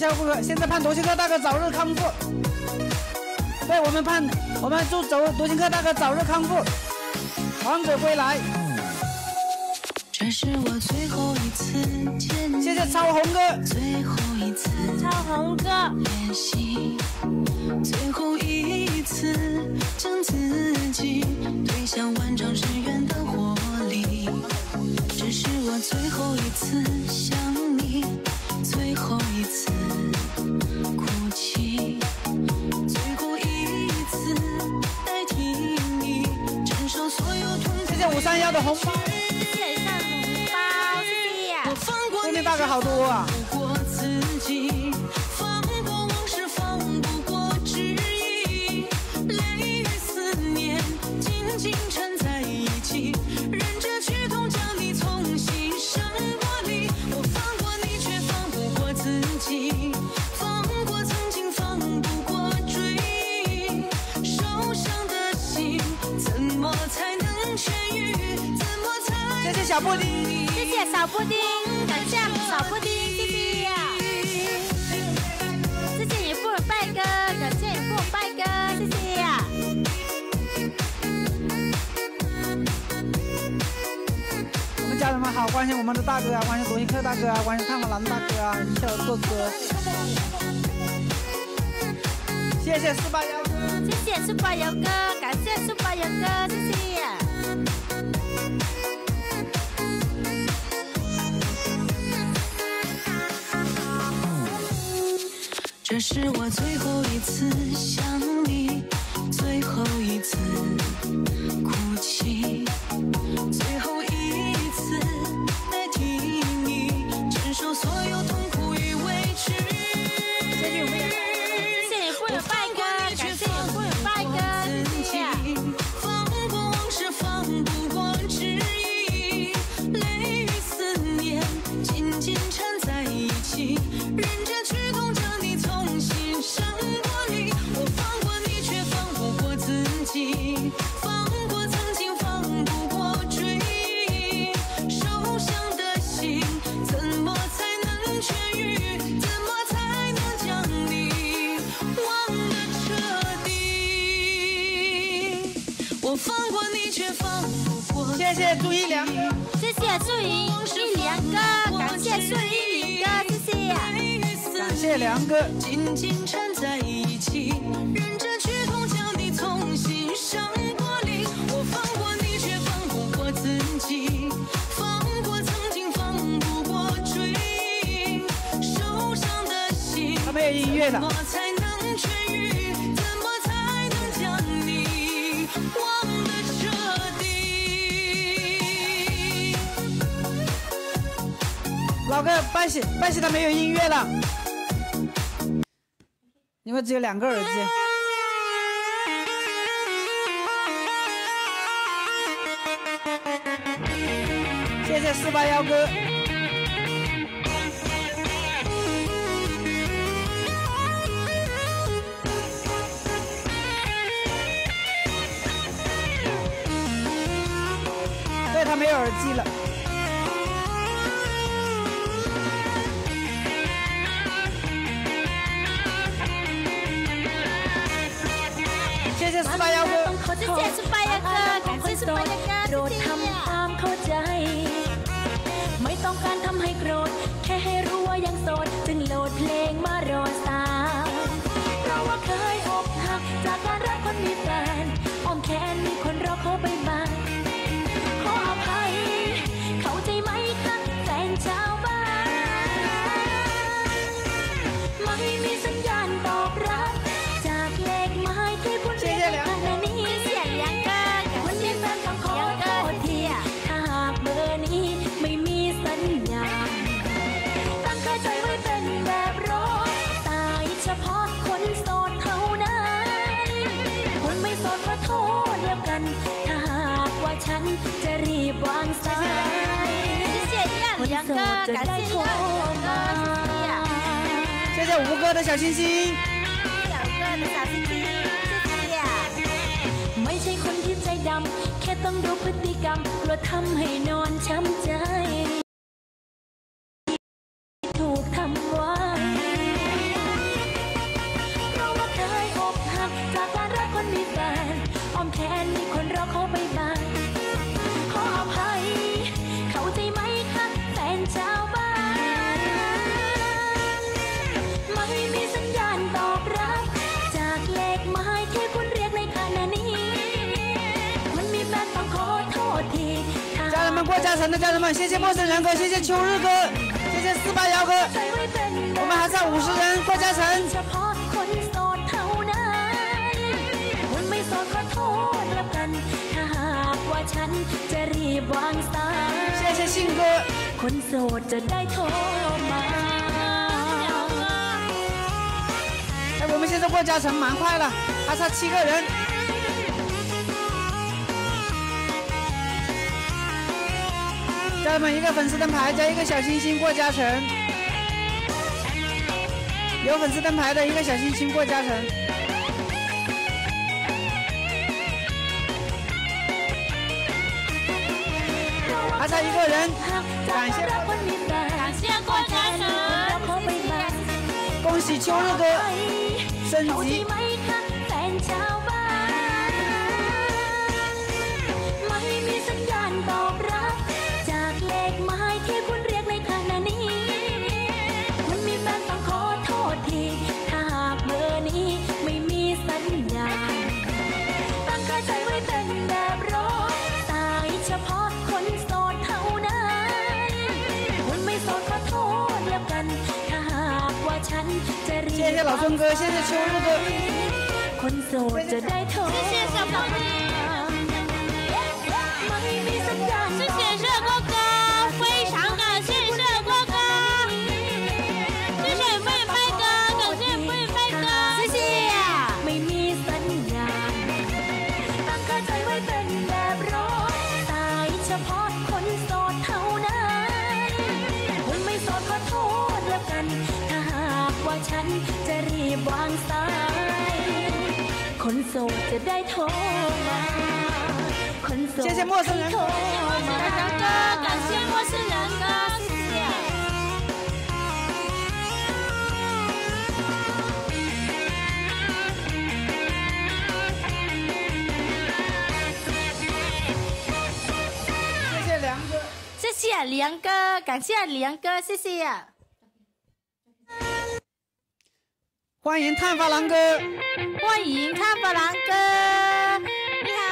下顾客，现在盼多星客大哥早日康复。对，我们祝多星客大哥早日康复，王者归来。 这是我最后一次见你， 谢谢超红哥， 最后一次超红哥联系，最后一次将自己推向万丈深渊的火里。这是我最后一次想你，最后一次哭泣，最后一次代替你承受所有痛苦。 谢谢531的红包， 谢谢上红包，谢谢。 对面大哥好多啊！谢谢小布丁， 谢谢小布丁，感谢小布丁，谢谢。谢谢你富尔拜哥，感谢你富尔拜哥，谢谢。 我们家人们好，关心我们的大哥啊，关心多星客大哥啊，关心看法蓝大哥啊，一切的做哥。谢谢481哥， 谢谢481哥，感谢481哥，谢谢。 这是我最后一次想你，最后一次哭泣，最后一次代替你承受所有痛苦与委屈。 谢谢你富有拜哥，感谢你富有拜哥，谢谢。 放过往事，放不过质疑，泪与思念紧紧缠在一起，忍着剧痛将你从心上剥离。我放过你，却放不过自己，放过曾经，放不过追忆。受伤的心，怎么才能痊愈？怎么才能将你忘得彻底？我放过你，却放不过。 谢谢朱一良， 谢谢祝一良哥，感谢祝一良哥，谢谢。 感谢梁哥。 紧紧缠在一起，忍着剧痛将你从心上剥离。我放过你，却放不过自己，放过曾经，放不过追忆。受伤的心， 他没有音乐的。 怎么才能痊愈？怎么才能将你忘得彻底？ 老哥，拜喜他没有音乐了，因为只有2个耳机。谢谢481哥。对，他没有耳机了。谢谢481哥， 谢谢481哥，感谢481哥，谢谢。 ไม่ต้องการทำให้โกรธแค่ให้รู้ว่ายังโสดจึงโหลดเพลงมารอสายเพราะว่าเคยอกหักจากการรักคนมีแฟนอ้อมแขนมีคนรอเขาไปบ้างขออภัยเข้าใจไหมคะแฟนชาวบ้านไม่มีสัญญาณตอบรับจากเลขหมายที่คุณเรียกขณะนี้谢谢梁哥， วันนี้แฟนต้องขอโทษทีถ้าหากเบอร์นี้ไม่มีสัญญาณตั้งใจไว้เป็นแบบรอตายเฉพาะคนโสดเท่านั้นคนไม่โสดขอโทษแล้วกันถ้าหากว่าฉันจะรีบวางสาย谢谢亮哥，感谢亮哥， 谢谢吴哥的小星星。 小哥的小星星，谢谢。 ไม่ใช่คนที่ใจดำแค่ต้องรู้พฤติกรรมกลัวทำให้นอนช้ำใจถูกทำไว้อมแทนมีคนรอเขาไปบ้านขออภัยเข้าใจไหมคะแฟนชาวบ้านไม่มีสัญญาณตอบรับจากเลขหมายที่คุณเรียกในขณะนี้มันมีแฟนต้องขอโทษที家人们，过嘉诚的家人们，谢谢陌生人哥，谢谢秋日哥，谢谢481哥，我们还差50人过嘉诚。 เฉพาะคนโสดเท่านั้นคนไม่โสดขอโทษแล้วกันถ้าหากว่าฉันจะรีบวางสาย谢谢信哥。 คนโสดจะได้โทรมา哎，我们现在过嘉诚蛮快了，还差7个人。家人们，一个粉丝灯牌加一个小心心过嘉诚，有粉丝灯牌的一个小心心过嘉诚。还差1个人，感谢郭嘉诚， 恭喜秋日哥升级。谢谢老孙哥，谢谢秋日哥。 คนโสดจะได้โทร谢谢小胖弟，谢谢热哥哥，非常感谢热哥哥，谢谢贝贝哥，感谢贝贝哥，谢谢。 ไม่มีสัญญาณตั้งค่าใจไว้เป็นแบบรอสายเฉพาะคนโสดเท่านั้นคนไม่โสดขอโทษแล้วกันถ้าหากว่าฉันจะรีบวางสายคนโสดจะได้โทรมาคนโสดจะได้โทรมา感谢陌生人哥，谢谢。 谢谢梁哥， 谢谢梁哥，感谢梁哥，谢谢。 欢迎探发郎哥， 欢迎探发郎哥，你好。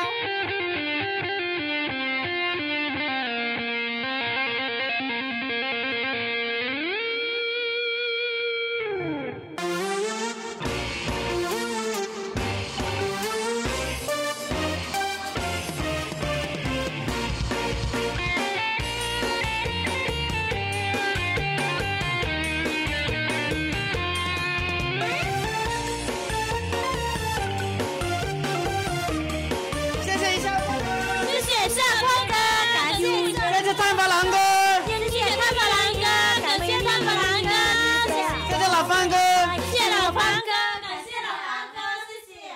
探发郎哥， 谢谢探发郎哥，感谢探发郎哥， 谢谢老范哥， 谢谢老范哥，感谢老范哥，谢谢。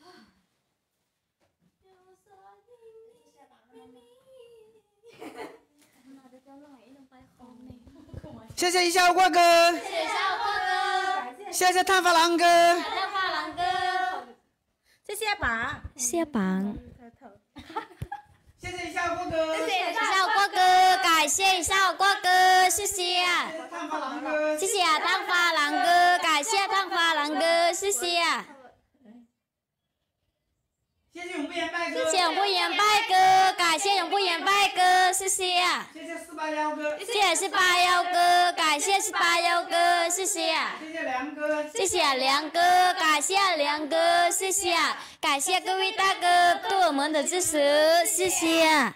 谢谢一下瓜哥， 谢谢小瓜哥， 谢谢探发郎哥， 探发郎哥，谢谢榜， 谢榜。 谢谢一下瓜哥， 谢谢小瓜哥，感谢小瓜哥，谢谢。 探发郎哥， 谢谢探发郎哥，感谢探发郎哥，谢谢。 谢谢永不言拜哥， 谢谢永不言拜哥，感谢永不言拜哥，谢谢。 谢谢481哥， 谢谢481哥，感谢481哥，谢谢。 谢谢梁哥， 谢谢梁哥，感谢梁哥，谢谢，感谢各位大哥对我们的支持，谢谢。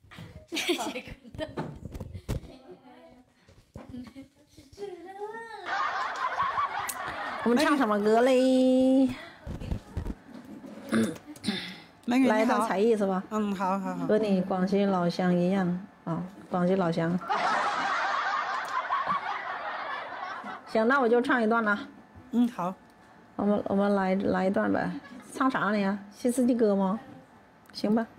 我们唱什么歌嘞？来一段才艺是吧？ 嗯，好好好。 和你广西老乡一样啊，广西老乡。行，那我就唱一段了。 嗯，好。 我们来一段呗。唱啥呢呀？新四季歌吗？行吧。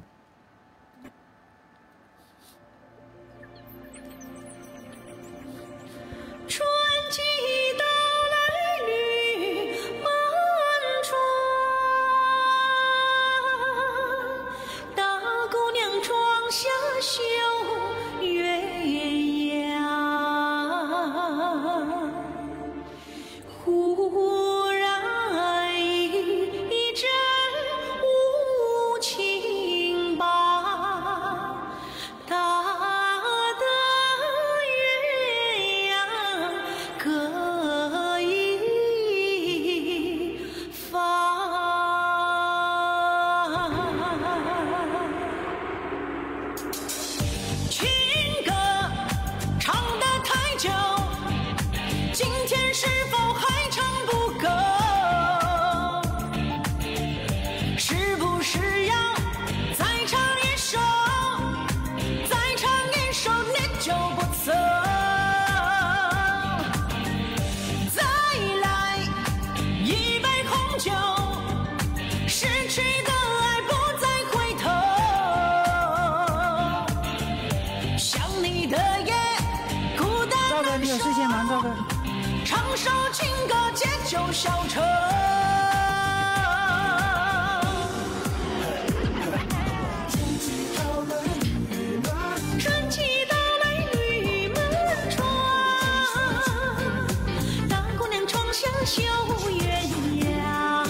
春季到来绿满绣鸳鸯。忽然一阵无情吧，大的鸳鸯各一方。情歌唱得太久，今天是否还唱不够？是不是要再唱一首？再唱一首你就不走？再来一杯红酒，失去的爱不再回头。想你的夜，孤单赵哥， 难你有事情吗？赵哥， 唱首情歌解救消愁。春季到来绿满窗，大姑娘窗下绣鸳鸯，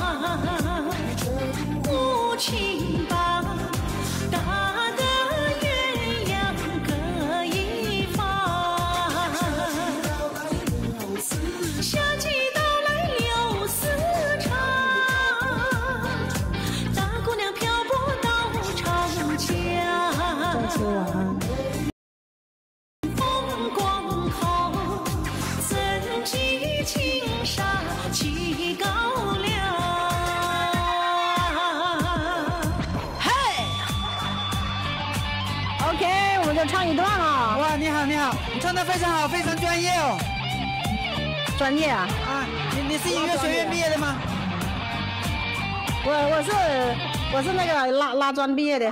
无情吧，大的鸳鸯各一方。夏季到来柳丝长，大姑娘漂泊到长江。 再次晚安。 风光好，怎及青纱起高粱？嘿， OK， 我们就唱一段了。 哇，你好，你好，你唱的非常好，非常专业哦。 专业啊！ 啊，你是音乐学院毕业的吗？ 我是那个拉专毕业的。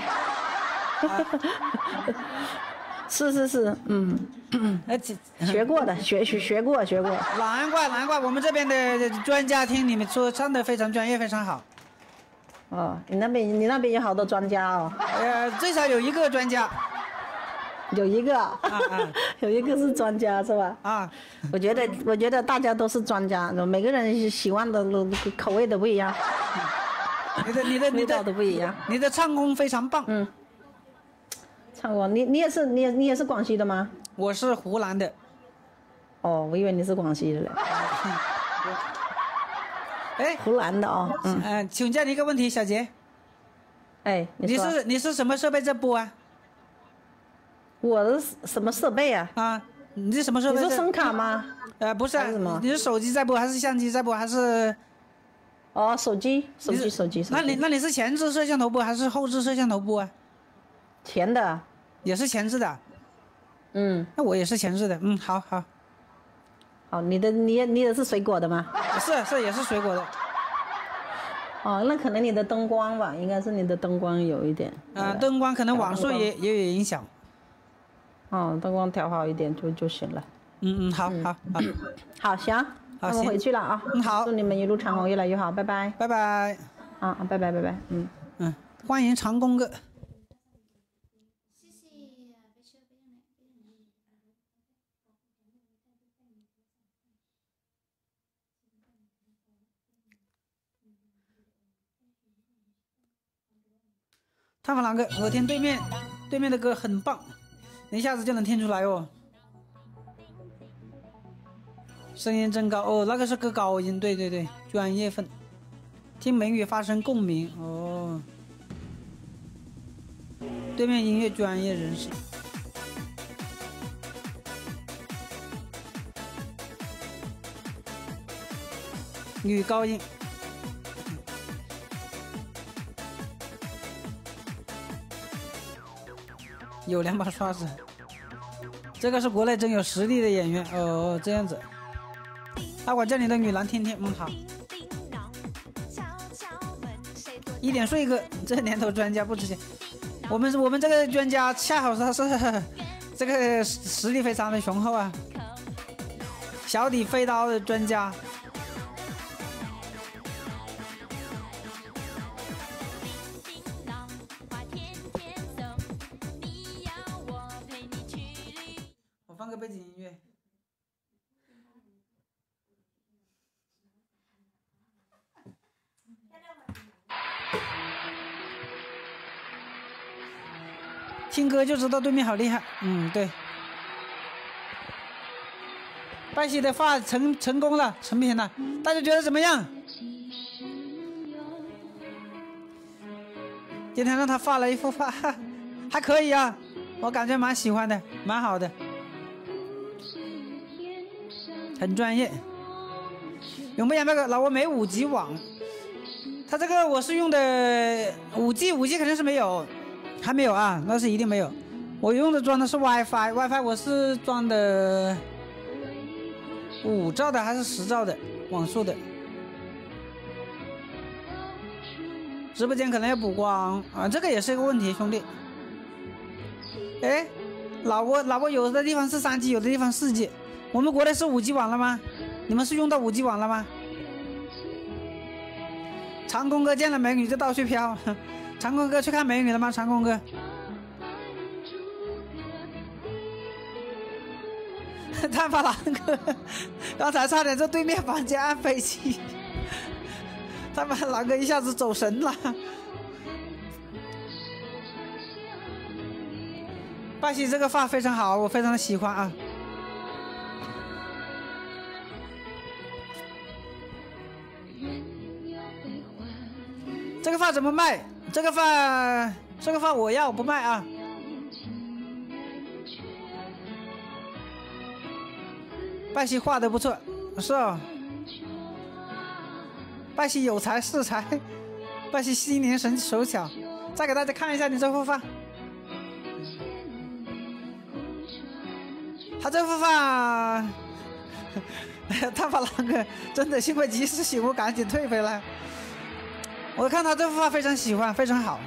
是，学过的，学过。 难怪，我们这边的专家听你们说唱的非常专业，非常好。 哦，你那边有好多专家哦。 最少有一个专家。 有一个，有一个是专家是吧？ 啊， 我觉得大家都是专家，每个人喜欢的口味都不一样， 你的味道都不一样。 你的唱功非常棒。 唱过，你也是广西的吗？ 我是湖南的。 哦，我以为你是广西的嘞。 哎， 湖南的哦。 请教你一个问题，小杰。 哎， 你是什么设备在播啊？ 我的什么设备啊？ 啊，你是什么设备？ 你说声卡吗？ 不是， 什么？ 你是手机在播还是相机在播还是？ 哦，手机。 那你是前置摄像头播还是后置摄像头播啊？ 前的。 也是前置的。那我也是前置的。好。 好，你也是水果的吗？ 是也是水果的。 哦，那可能你的灯光吧，应该是你的灯光有一点。 灯光可能网速也有影响。 哦，灯光调好一点就行了。 好， 好，行，那我回去了啊。 好， 祝你们一路长虹越来越好，拜拜。 拜拜。 拜拜。 欢迎长工哥。探访狼哥，我听对面的歌很棒，一下子就能听出来哦。声音真高哦，那个是个高音，对，专业分，听美语发生共鸣哦。对面音乐专业人士。女高音。有2把刷子，这个是国内真有实力的演员哦，这样子。我叫你的女郎听听，好。一点睡哥，这年头专家不值钱。我们这个专家恰好他是这个实力非常的雄厚啊，小底飞刀的专家。 个背景音乐。听歌就知道对面好厉害，对。拜西的发成功了，成品了，大家觉得怎么样？今天让他画了一幅画，还可以啊，我感觉蛮喜欢的，蛮好的，很专业。永不言那个老挝没5G 网，他这个我是用的5G 肯定是没有，还没有啊，那是一定没有。我用的装的是 WiFi 我是装的5兆的还是10兆的网速的。直播间可能要补光啊，这个也是一个问题，兄弟。哎，老挝有的地方是3G， 有的地方4G。我们国内是5G 网了吗？你们是用到5G 网了吗？长空哥见了美女就到处飘，长空哥去看美女了吗？长空哥。探发狼哥，刚才差点在对面房间按飞机。他把狼哥一下子走神了。拜西这个发非常好，我非常的喜欢啊。这个发怎么卖？这个发我要不卖啊。拜西画的不错，是哦。拜西有才是才，拜西心灵手巧。再给大家看一下你这幅发，他这幅发，探发狼哥真的幸亏及时醒悟，赶紧退回来。我看他这幅发非常喜欢，非常好。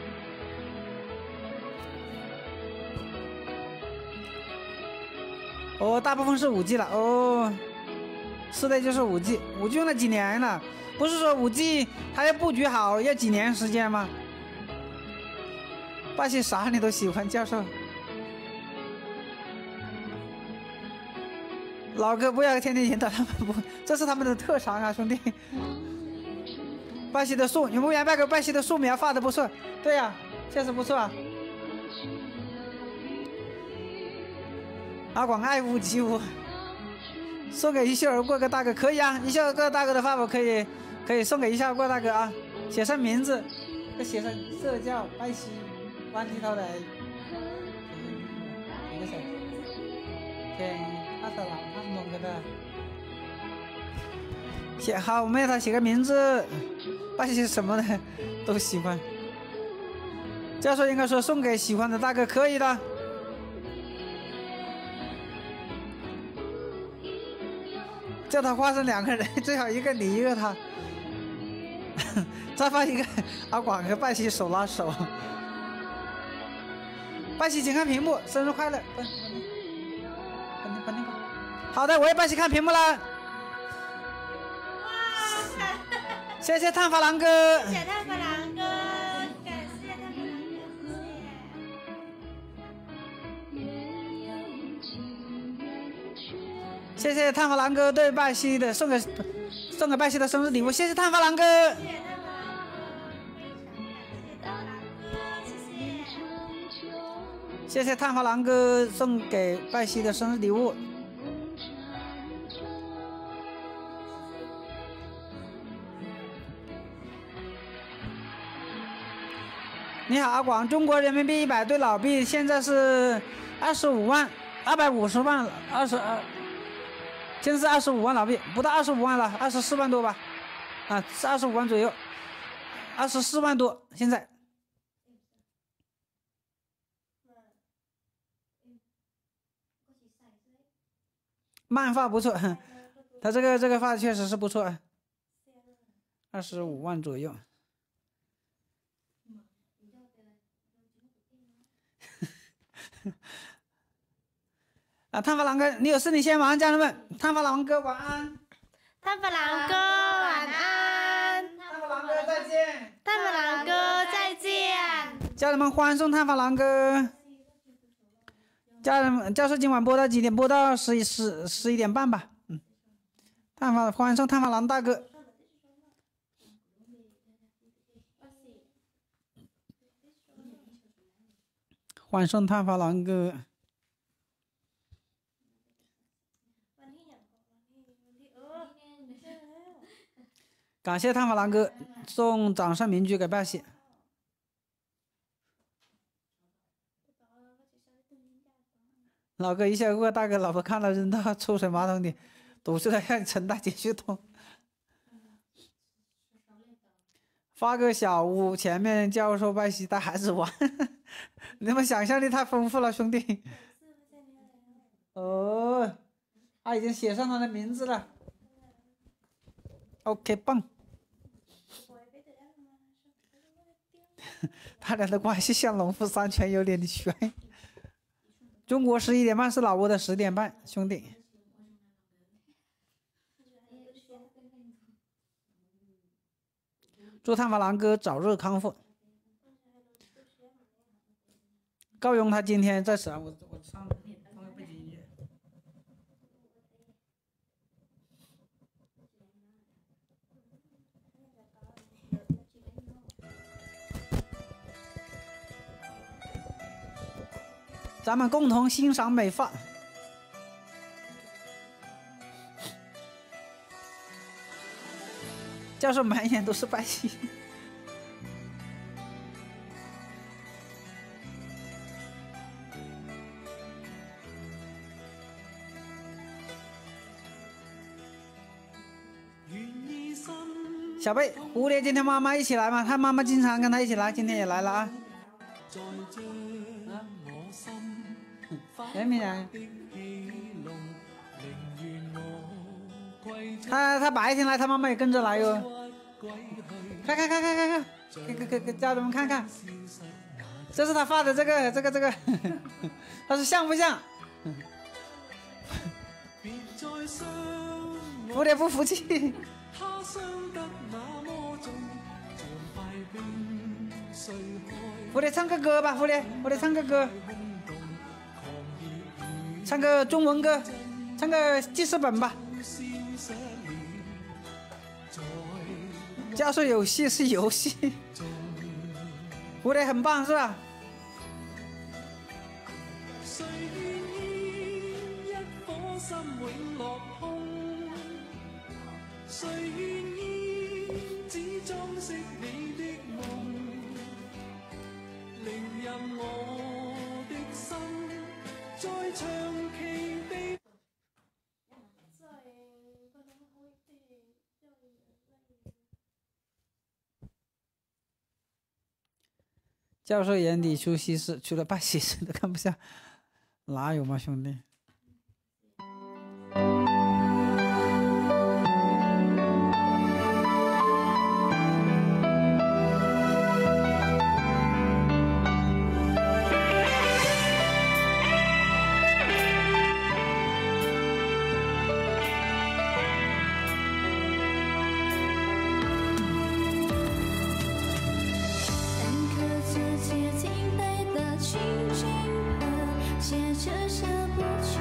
哦，大部分是5G 了哦，是的，就是5G 用了几年了。不是说5G 它要布局好要几年时间吗？拜西啥你都喜欢，教授。老哥不要天天引导他们不，这是他们的特长啊，兄弟。拜西的素，有没有拜西的素描画的不错？对呀、确实不错啊。阿广爱屋及乌，送给一笑而过个大哥可以啊，一笑而过大哥的话我可以送给一笑而过大哥啊，写上名字，再写上社教拜西湾地头的，一个手，天阿特朗他弄个的，写好，我们让他写个名字，拜西什么的都喜欢。教授应该说送给喜欢的大哥可以的。叫他画成2个人，最好一个你一个他，再放一个阿广和拜西手拉手。拜西请看屏幕，生日快乐！好的，我也拜西看屏幕了。谢谢探发狼哥。 谢谢探发狼哥，感谢探发狼哥， 谢谢探发狼哥对拜西的送给拜西的生日礼物，谢谢探发狼哥。谢谢探发狼哥送给拜西的生日礼物。你好，阿广，中国人民币100对老币现在是25万，250万了，22。现在是25万老币，不到25万了，24万多吧，啊，是25万左右，24万多现在。漫画不错，他这个画确实是不错，25万左右。啊，探发狼哥，你有事你先忙，家人们。探发狼哥晚安。 探发狼哥晚安。 探发狼哥再见。 探发狼哥再见。 家人们欢送探发狼哥。 教授今晚播到几点？播到11点半吧。欢送探访狼大哥。欢送探访狼哥。感谢探访狼哥送掌上明珠给拜喜。老哥一笑过过，大哥老婆看到扔到抽水马桶里，堵出来让陈大姐去捅。发个小屋，前面教授拜喜带孩子玩，你们想象力太丰富了，兄弟。哦，他已经写上他的名字了。OK， 棒。他俩的关系像农夫山泉，有点悬。中国11点半是老挝的10点半，兄弟。祝探访狼哥早日康复。高勇他今天在此啊，我上背景音乐。咱们共同欣赏美发。教授满眼都是拜喜。小贝，蝴蝶今天妈妈一起来吗？他妈妈经常跟他一起来，今天也来了啊。严明然，他白天来，他妈妈也跟着来哟。看，给家人们看看，这是他发的这个，他说像不像？蝴蝶不服气。蝴蝶唱个歌吧，蝴蝶唱个歌。唱个中文歌，唱个记事本吧。教授有戏是游戏，蝴蝶很棒是吧？教授眼底出西施，除了拜喜事都看不下，哪有嘛，兄弟？ 写着舍不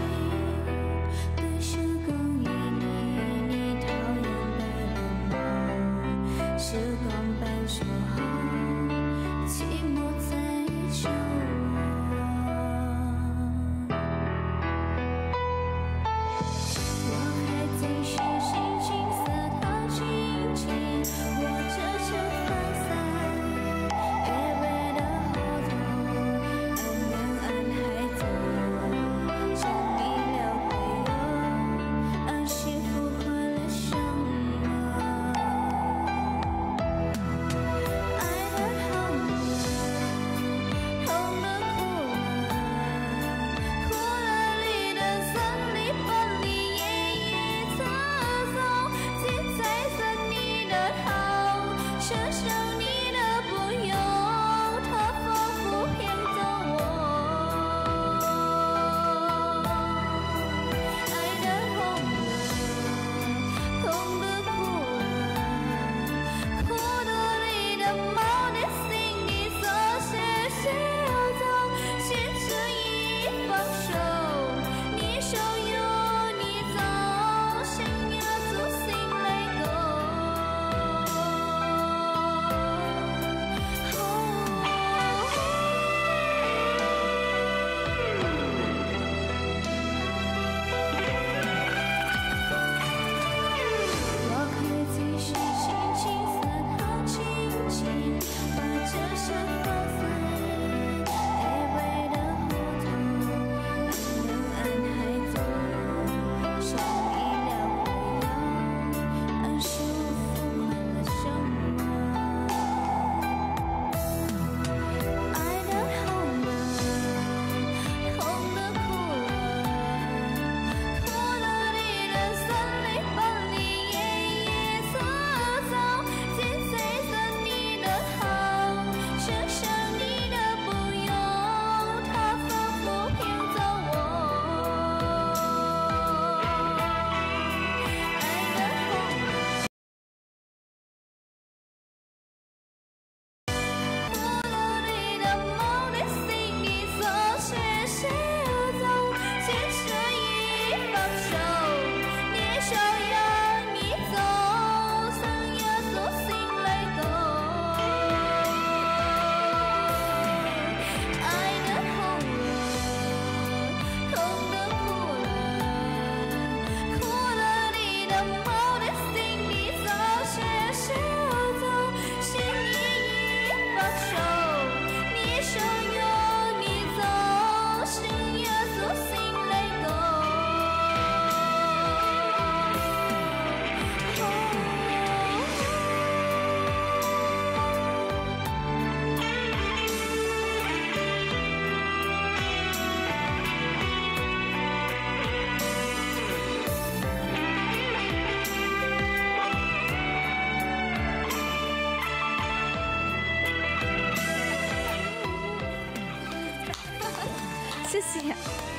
谢谢。